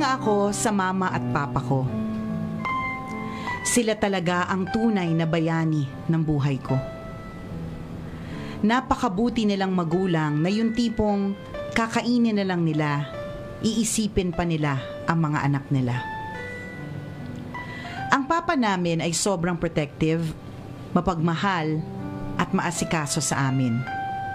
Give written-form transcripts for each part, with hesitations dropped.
Humanga ako sa mama at papa ko. Sila talaga ang tunay na bayani ng buhay ko. Napakabuti nilang magulang na yung tipong kakainin na lang nila, iisipin pa nila ang mga anak nila. Ang papa namin ay sobrang protective, mapagmahal at maasikaso sa amin.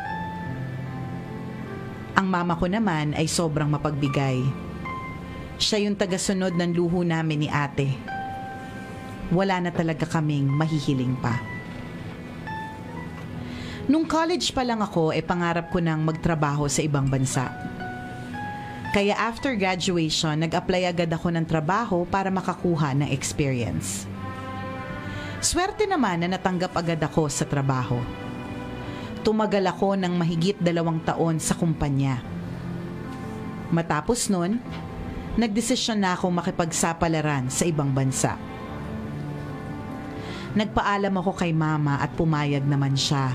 Ang mama ko naman ay sobrang mapagbigay. Siya yung tagasunod ng luho namin ni ate. Wala na talaga kaming mahihiling pa. Nung college pa lang ako, pangarap ko nang magtrabaho sa ibang bansa. Kaya after graduation, nag-apply agad ako ng trabaho para makakuha ng experience. Swerte naman na natanggap agad ako sa trabaho. Tumagal ako ng mahigit 2 taon sa kumpanya. Matapos nun, nagdesisyon na ako makipagsapalaran sa ibang bansa. Nagpaalam ako kay mama at pumayag naman siya.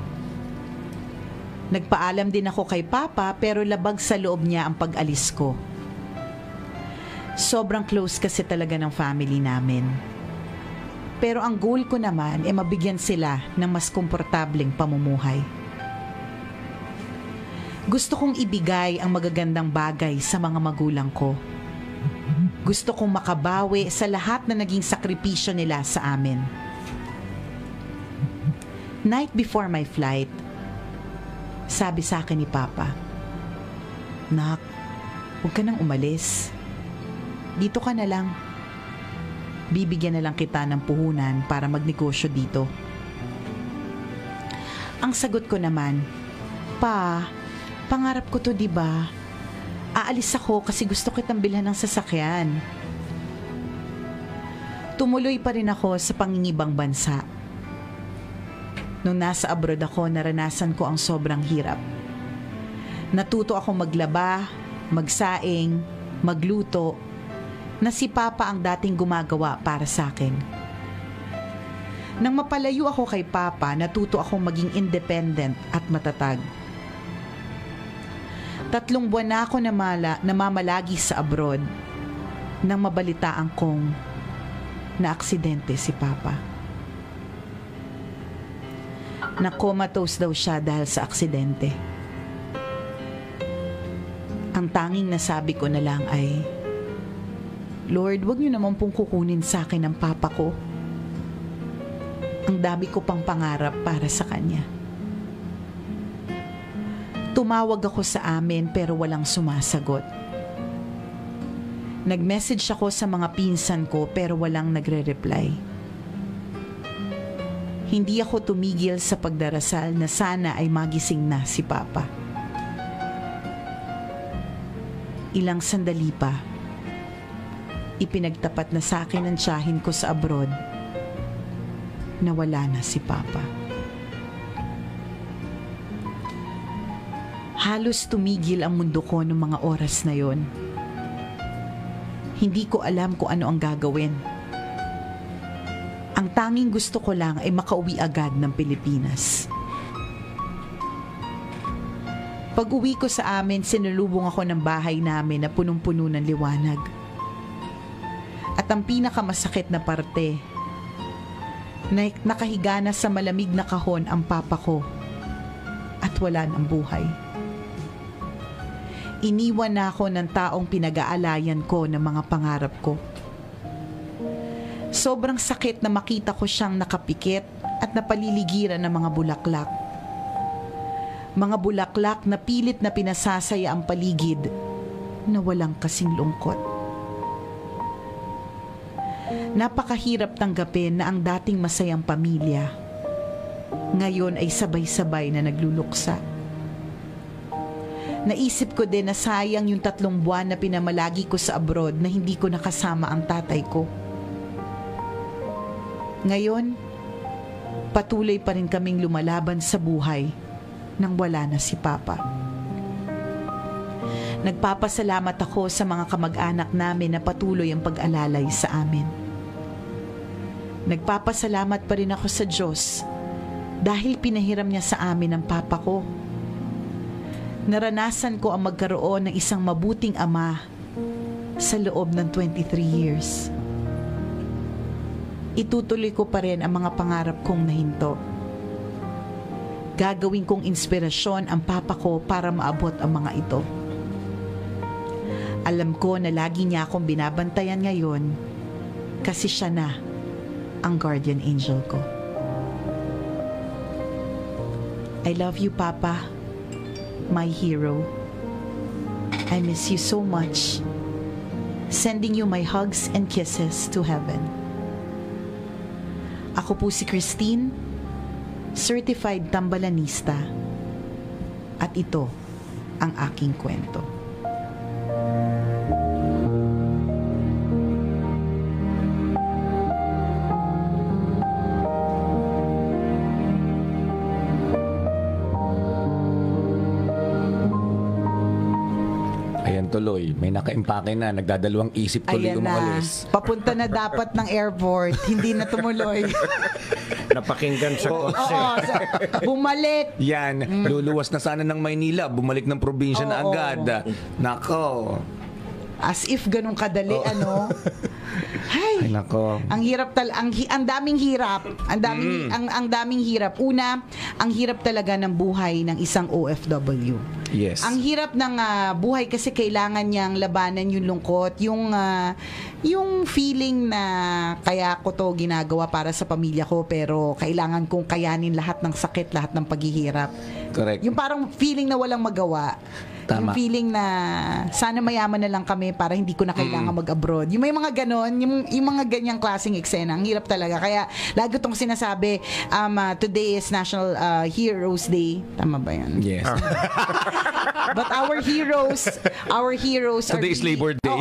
Nagpaalam din ako kay papa pero labag sa loob niya ang pag-alis ko. Sobrang close kasi talaga ng family namin. Pero ang goal ko naman ay mabigyan sila ng mas komportableng pamumuhay. Gusto kong ibigay ang magagandang bagay sa mga magulang ko. Gusto kong makabawi sa lahat na naging sakripisyo nila sa amin. Night before my flight, sabi sa akin ni Papa, "Nak, huwag ka nang umalis. Dito ka na lang. Bibigyan na lang kita ng puhunan para magnegosyo dito." Ang sagot ko naman, "Pa, pangarap ko to, diba? Aalis ako kasi gusto kitang bilhan ng sasakyan." Tumuloy pa rin ako sa pangingibang bansa. Nung nasa abroad ako, naranasan ko ang sobrang hirap. Natuto akong maglaba, magsaing, magluto, na si Papa ang dating gumagawa para sa akin. Nang mapalayo ako kay Papa, natuto akong maging independent at matatag. 3 buwan na ako namamalagi sa abroad nang mabalitaan kong naaksidente si Papa. Na-comatose daw siya dahil sa aksidente. Ang tanging nasabi ko na lang ay, "Lord, wag niyo naman pong kukunin sa akin ang papa ko. Ang dami ko pang pangarap para sa kanya." Tumawag ako sa amin pero walang sumasagot. Nag-message ako sa mga pinsan ko pero walang nagre-reply. Hindi ako tumigil sa pagdarasal na sana ay magising na si Papa. Ilang sandali pa, ipinagtapat na sa akin ang tiyahin ko sa abroad na wala na si Papa. Halos tumigil ang mundo ko noong mga oras na yon. Hindi ko alam kung ano ang gagawin. Ang tanging gusto ko lang ay makauwi agad ng Pilipinas. Pag-uwi ko sa amin, sinulubong ako ng bahay namin na punong-puno ng liwanag. At ang pinakamasakit na parte, nakahiga na sa malamig na kahon ang papa ko at wala ng buhay. Iniwan na ako ng taong pinag-aalayan ko ng mga pangarap ko. Sobrang sakit na makita ko siyang nakapikit at napaliligiran ng mga bulaklak. Mga bulaklak na pilit na pinasasaya ang paligid na walang kasing lungkot. Napakahirap tanggapin na ang dating masayang pamilya ngayon ay sabay-sabay na nagluluksa. Naisip ko din na sayang yung 3 buwan na pinamalagi ko sa abroad na hindi ko nakasama ang tatay ko. Ngayon, patuloy pa rin kaming lumalaban sa buhay nang wala na si Papa. Nagpapasalamat ako sa mga kamag-anak namin na patuloy ang pag-alalay sa amin. Nagpapasalamat pa rin ako sa Diyos dahil pinahiram niya sa amin ang Papa ko. Naranasan ko ang magkaroon ng isang mabuting ama sa loob ng 23 years. Itutuloy ko pa rin ang mga pangarap kong nahinto. Gagawin kong inspirasyon ang papa ko para maabot ang mga ito. Alam ko na lagi niya akong binabantayan ngayon kasi siya na ang guardian angel ko. I love you, Papa, my hero. I miss you so much. Sending you my hugs and kisses to heaven. Ako po si Christine, certified tambalanista. At ito ang aking kwento. Tuloy, may nakaimpake na, nagdadalawang isip tuloy umalis. Papunta na dapat ng airport, hindi na tumuloy. Napakinggan sa kotse. Bumalik. Yan, luluwas na sana ng Maynila, bumalik ng probinsya na agad. Nako. As if ganun kadali, ano? Ay nako. Ang hirap ang daming hirap. Ang daming hirap. Una, ang hirap talaga ng buhay ng isang OFW. Yes. Ang hirap ng buhay kasi kailangan niyang labanan yung lungkot, yung feeling na kaya ko to ginagawa para sa pamilya ko pero kailangan kong kayanin lahat ng sakit, lahat ng paghihirap. Correct. Yung parang feeling na walang magawa. Tama. Yung feeling na sana mayaman na lang kami para hindi ko na kailangan mag-abroad. Yung may mga ganon, yung mga ganyang klaseng eksena, ang hirap talaga. Kaya lagi itong sinasabi, today is National Heroes Day. Tama ba yan? Yes. But our heroes Today is Labor Day.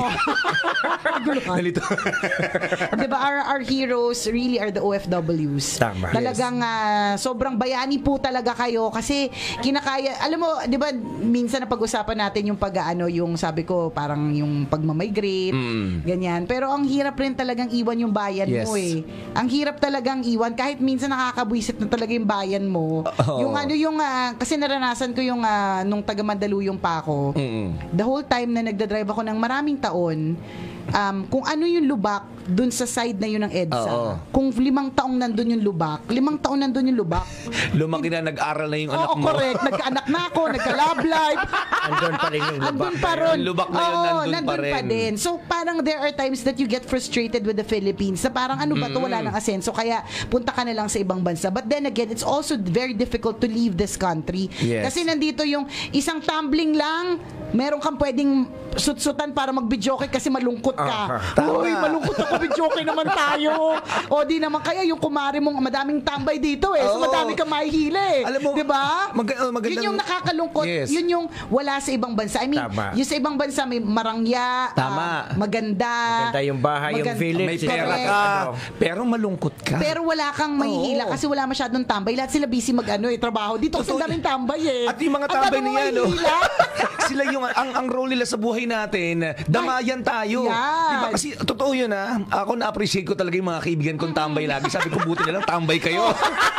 Nalito. Diba, our heroes really are the OFWs. Tama. Talagang sobrang bayani po talaga kayo kasi kinakaya, alam mo, diba, minsan na pag-usapan natin yung yung sabi ko, parang yung pagmamigrate, ganyan. Pero ang hirap rin talagang iwan yung bayan mo eh. Ang hirap talagang iwan, kahit minsan nakakabwisit na talaga yung bayan mo. Kasi naranasan ko yung nung taga Mandaluyong pa ako. The whole time na nagdadrive ako ng maraming taon, kung ano yung lubak dun sa side na yun ng EDSA. Kung 5 taong nandun yung lubak, 5 taon nandun yung lubak. Lumaki na, nag-aral na yung anak mo. Oo, correct. Nagkaanak na ako, nagka-love life. Andun pa rin yung lubak. Andun pa rin. Yung lubak na yun, nandun pa rin. din. So, parang there are times that you get frustrated with the Philippines na parang ano ba to, wala nang asenso, kaya punta ka na lang sa ibang bansa. But then again, it's also very difficult to leave this country. Yes. Kasi nandito yung isang tumbling lang, meron kang pwedeng sut-sutan para mag-videoke kasi malungkot ka. Uy, malungkot ako, videoke naman tayo. O di naman kaya yung kumari mong madaming tambay dito eh. So madami kang mahihila eh. Alam mo, diba? magandang, yun yung nakakalungkot. Yes. Yun yung wala sa ibang bansa. I mean, yung sa ibang bansa may marangya, maganda. Maganda yung bahay, yung village. May pera ka, pero malungkot ka. Pero wala kang mahihila kasi wala masyadong tambay. Lahat sila busy trabaho. Dito kasi daming tambay eh. At yung mga tambay na yan, sila yung, ang role nila sa buhay natin, damayan tayo. Diba? Kasi totoo yun ako na-appreciate ko talaga yung mga kaibigan kong tambay lagi. Sabi ko, buti na lang tambay kayo.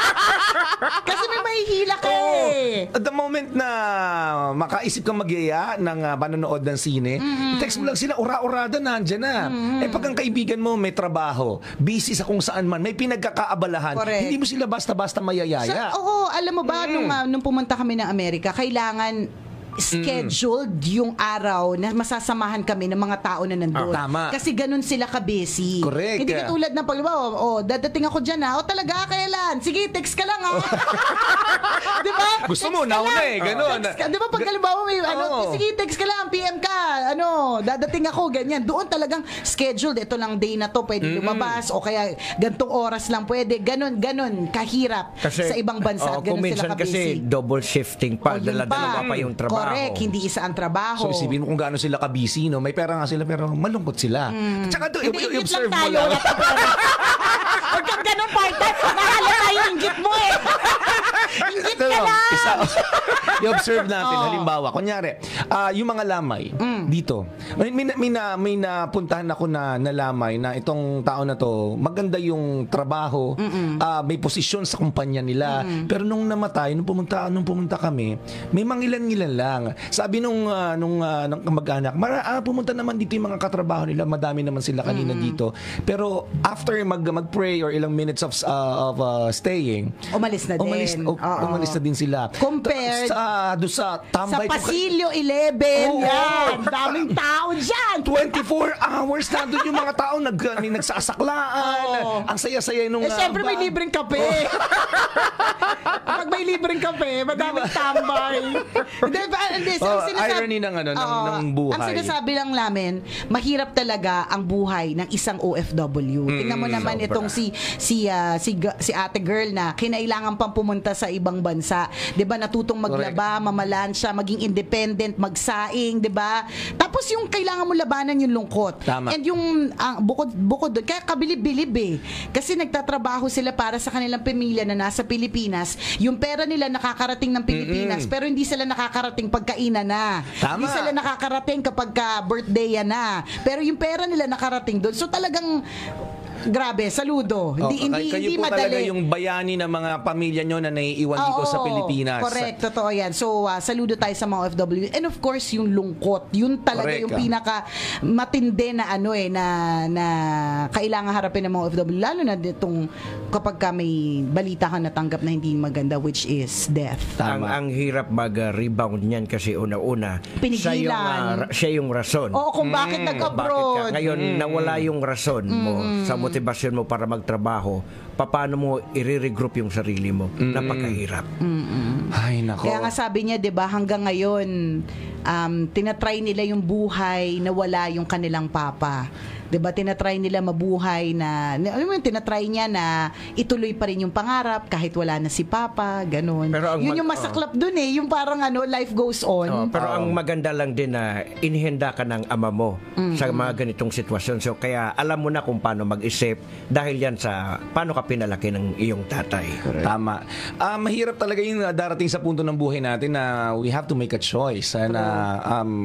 Kasi may mahihila ka eh. At the moment na makaisip kang magyaya ng panonood ng sine, text mo lang sila, ura-urada, nandyan na. Pag ang kaibigan mo may trabaho, busy sa kung saan man, may pinagkakaabalahan, correct. hindi mo sila basta-basta mayayaya. Alam mo ba, nung pumunta kami ng Amerika, kailangan scheduled yung araw na masasamahan kami ng mga tao na nandun. Tama. Kasi ganun sila ka-busy. Correct. Hindi katulad ng dadating ako dyan talaga, kailan? Sige, text ka lang Di ba? Gusto mo, nauna ganun. Di ba pag halimbawa may sige, text ka lang, PM ka, dadating ako, ganyan. Doon talagang scheduled, ito lang day na to, pwede lumabas, o kaya gantong oras lang pwede, ganun, kahirap kasi, sa ibang bansa. Ganun sila ka-busy. Kasi double shifting pa, dala-dala pa yung trabaho. Correct, hindi isa ang trabaho. So isipin mo kung gaano sila ka-busy, may pera nga sila pero malungkot sila. Tsaka i-observe mo tayo, lang. Huwag kang ganun, partner. Nahala tayo, inggit mo eh. Inggit ka i-observe natin, halimbawa, kunyari, yung mga lamay dito. May napuntahan ako na lamay na itong tao na to, maganda yung trabaho, may posisyon sa kumpanya nila. Pero nung namatay, nung pumunta kami, may mangilan-ngilan lang. Sabi nung kamag-anak, pumunta naman dito yung mga katrabaho nila, madami naman sila kanina dito. Pero after mag-pray or ilang minutes of staying, umalis na din. Umalis na din sila. Compared doon sa tambay sa Pasilyo 11, yan. Daming tao dyan. 24 hours na doon yung mga tao nagsasaklaan. Ang saya-saya nung... Siyempre may libreng kape. Pag may libreng kape, madaming tambay. Irony ng buhay. Ang sinasabi lang namin, mahirap talaga ang buhay ng isang OFW. Tingnan mo naman itong si ate girl na kinailangan pang pumunta sa ibang bansa. 'Di ba? Natutong maglaba, mamalansya, maging independent, magsaing, 'di ba? Tapos yung kailangan mo labanan yung lungkot. Tama. And yung bukod doon, kaya kabilib-bilib eh. Kasi nagtatrabaho sila para sa kanilang pamilya na nasa Pilipinas. Yung pera nila nakakarating ng Pilipinas, pero hindi sila nakakarating pagkainan na. Tama. Hindi sila nakakarating kapag birthday na. Pero yung pera nila nakarating doon. So talagang grabe, saludo. Hindi kayo po madali. Talaga yung bayani ng mga pamilya nyo na naiiwan dito sa Pilipinas. Correct, totoo yan. So, saludo tayo sa mga OFW. And of course, yung lungkot. Yun talaga yung pinaka matindi na na kailangan harapin ng mga OFW. Lalo na ditong kapag may balita ka natanggap na hindi maganda, which is death. Ang hirap mag-rebound niyan kasi una-una. Pinigilan. Siya yung rason. Oo, kung bakit nag-abroad. Ngayon, nawala yung rason mo sa motivasyon mo para magtrabaho, paano mo i-regroup yung sarili mo? Napakahirap. Ay, nako. Kaya nga sabi niya, 'di ba, hanggang ngayon tinatry nila yung buhay na wala yung kanilang papa. 'Di ba, tinatry nila mabuhay na alam mo, tinatry niya na ituloy pa rin yung pangarap kahit wala na si papa, ganun. Yun yung masaklap dun yung parang life goes on. Pero ang maganda lang din na inihanda ka ng ama mo sa mga ganitong sitwasyon. So kaya alam mo na kung paano mag-isip dahil yan sa paano ka pinalaki ng iyong tatay. Correct. Tama. Mahirap talaga yung darating sa punto ng buhay natin na we have to make a choice na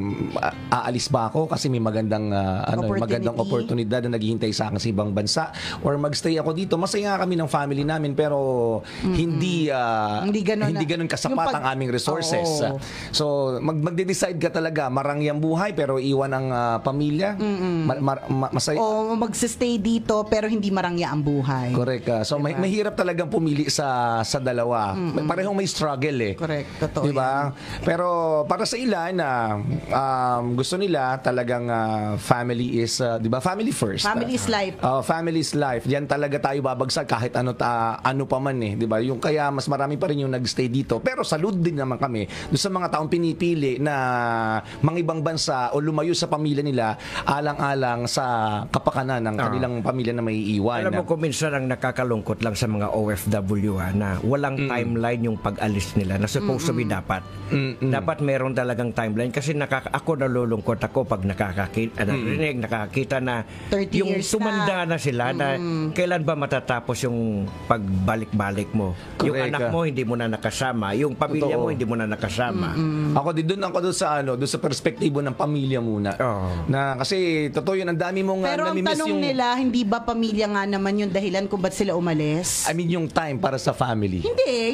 aalis ba ako kasi may magandang oportunidad na naghihintay sa akin sa ibang bansa or magstay ako dito. Masaya kami ng family namin pero hindi ganun kasapat ang aming resources. So magde-decide ka talaga marangyang buhay pero iwan ang pamilya. Masaya. O magse-stay dito pero hindi marangya ang buhay. Correct. So diba? Mahirap talagang pumili sa dalawa. Parehong may struggle Correct. Totoo. Diba? Pero para sa ilan na gusto nila talagang family is, diba? Family first. Family is life. Family is life. Diyan talaga tayo babagsak kahit ano pa man diba? Yung kaya mas marami pa rin yung nagstay dito. Pero salud din naman kami doon sa mga taong pinipili na mga ibang bansa o lumayo sa pamilya nila alang-alang sa kapakanan ng kanilang pamilya na may iwan. Alam mo kung minsan ang nakakalungkot lang sa mga OFW na walang timeline yung pag-alis nila na supposed to be dapat. Dapat meron talagang timeline kasi ako nalulungkot ako pag nakakita na yung tumanda na sila na kailan ba matatapos yung pagbalik-balik mo. Correct. Yung anak mo hindi mo na nakasama, yung pamilya mo hindi mo na nakasama. Ako doon sa perspektibo ng pamilya muna. Na kasi totoo yun, ang dami mong pero ang tanong nila, hindi ba pamilya nga naman yung dahilan kung ba't sila umalis? I mean yung time para sa family. Hindi.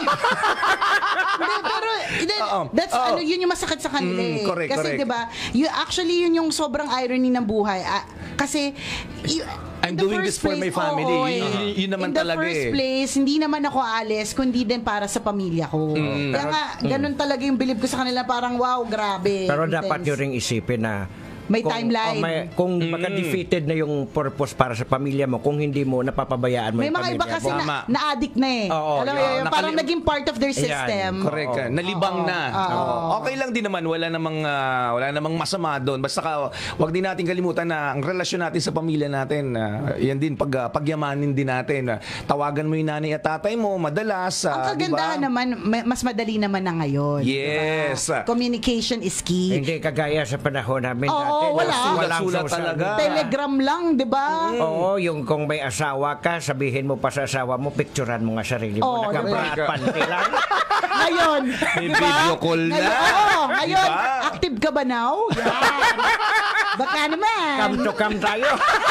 Pero yun yung masakit sa kanila Correct, kasi correct. diba, actually yun yung sobrang irony ng buhay. Kasi I'm doing this for my family. Yun naman talaga in the first place, hindi naman ako aalis, kundi din para sa pamilya ko. Kaya nga, ganun talaga yung bilib ko sa kanila, parang wow, grabe. Pero dapat nyo ring isipin na may timeline. Kung maka-defeated na yung purpose para sa pamilya mo, kung hindi mo napapabayaan mo may yung mga pamilya iba kasi mo. na-addict na Oo, alam mo yun, parang naging part of their system. Correct. Nalibang na. Okay lang din naman, wala namang masama doon. Basta wag din natin kalimutan na ang relasyon natin sa pamilya natin, yan din pagyamanin din natin. Tawagan mo yung nanay at tatay mo madalas. Ang kagandahan naman, mas madali naman na ngayon. Yes. Diba? Communication is key. Hindi kagaya sa panahon namin wala. Sulat talaga. Telegram lang, di ba? Oo, yung kung may asawa ka, sabihin mo pa sa asawa mo, picturean mo nga sarili mo. Nakabra at panty lang. ngayon. May video call na. Ngayon, Diba? active ka ba now? Yan. Baka naman. Come to come tayo.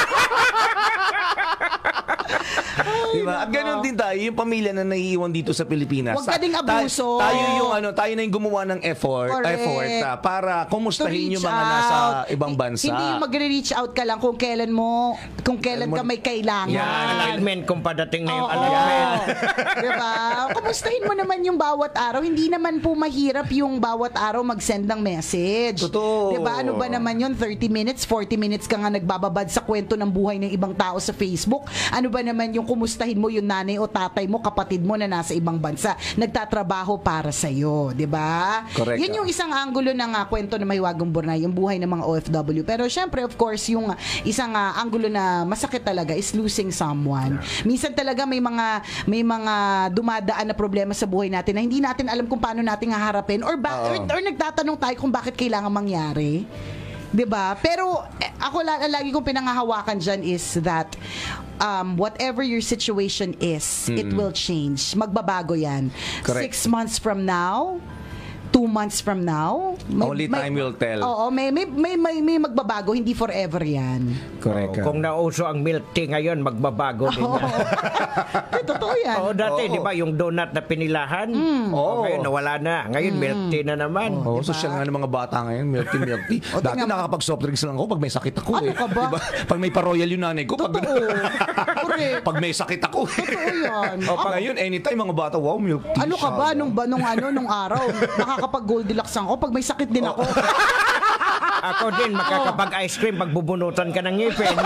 Diba? At ganoon din tayo, yung pamilya na naiiwan dito sa Pilipinas. Huwag ka ding abuso. Tayo na yung gumawa ng effort para kumustahin yung mga nasa ibang bansa. Hindi yung magre-reach out ka lang kung kailan ka may kailangan. Yan, alignment kung padating na yung alignment. Diba? Kumustahin mo naman yung bawat araw. Hindi naman po mahirap yung bawat araw mag-send ng message. Totoo. Diba? Ano ba naman yun? 30 minutes, 40 minutes ka nga nagbababad sa kwento ng buhay ng ibang tao sa Facebook. Ano ba naman yung kumustahin mo yung nanay o tatay mo, kapatid mo na nasa ibang bansa, nagtatrabaho para sa'yo. Diba? Correct. Yun yung isang anggulo ng kwento ng Mahiwagang Burnay, yung buhay ng mga OFW. Pero syempre, of course, yung isang anggulo na masakit talaga is losing someone. Minsan talaga may mga dumadaan na problema sa buhay natin na hindi natin alam kung paano natin haharapin or nagtatanong tayo kung bakit kailangan mangyari. 'Di ba? Pero ako lagi kong pinanghahawakan diyan is that whatever your situation is, it will change. Magbabago 'yan. Correct. 6 months from now, 2 months from now, Only time will tell. Oo, may magbabago, hindi forever 'yan. Correct. Kung nauso ang milk tea ngayon, magbabago din yan. Totoo 'yan. Dati, di ba, yung donut na pinilahan? Ngayon, nawala na. Ngayon, milk tea na naman. Social nga ng mga bata ngayon, milk tea. Dati nakakapag-soft drinks lang ako pag may sakit ako. Ano ka ba? Diba? Pag may pa-royal yung nanay ko. Totoo. Correct. Pag may sakit ako. Totoo 'yan. Ngayon, anytime mga bata, wow, milk tea. Ano ka ba nung araw nakakapag Goldilocks ako pag may sakit din ako. Ako din, makakapag-ice cream pag bubunutan ka ng ngipin.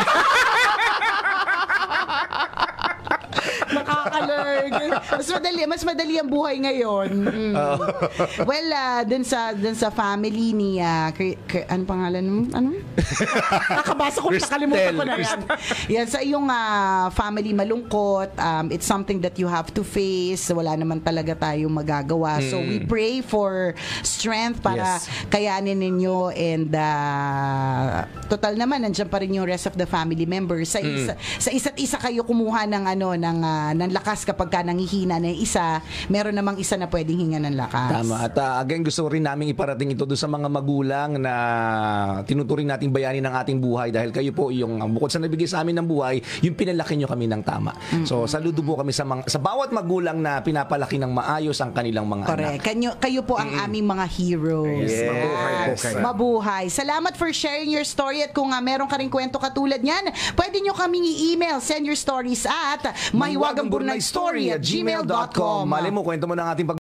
Nakaka-learn. Mas madali ang buhay ngayon. Well, dun sa family ni ano pangalan mo? Ano? Nakabasa ko, nakalimutan ko na yan. Yan, sa iyong family malungkot, it's something that you have to face. Wala naman talaga tayong magagawa. So we pray for strength para kayanin ninyo, and total naman nandiyan pa rin yung rest of the family members. Sa isa't isa kayo kumuha ng lakas kapag ka nangihina na yung isa, meron namang isa na pwedeng hinga ng lakas. Tama. At again, gusto rin namin iparating ito doon sa mga magulang na tinuturing nating bayani ng ating buhay, dahil kayo po yung bukod sa nabigay sa amin ng buhay, yung pinalaki nyo kami ng tama. So saludo po kami sa bawat magulang na pinapalaki ng maayos ang kanilang mga Correct. anak. Kayo po ang aming mga heroes. Yes. Mabuhay po kayo. Mabuhay. Salamat for sharing your story, at kung meron ka ring kwento katulad niyan, pwede nyo kaming i-email. Send your stories at mahiwagangburnaystory@gmail.com. Malay mo, kwento mo ng ating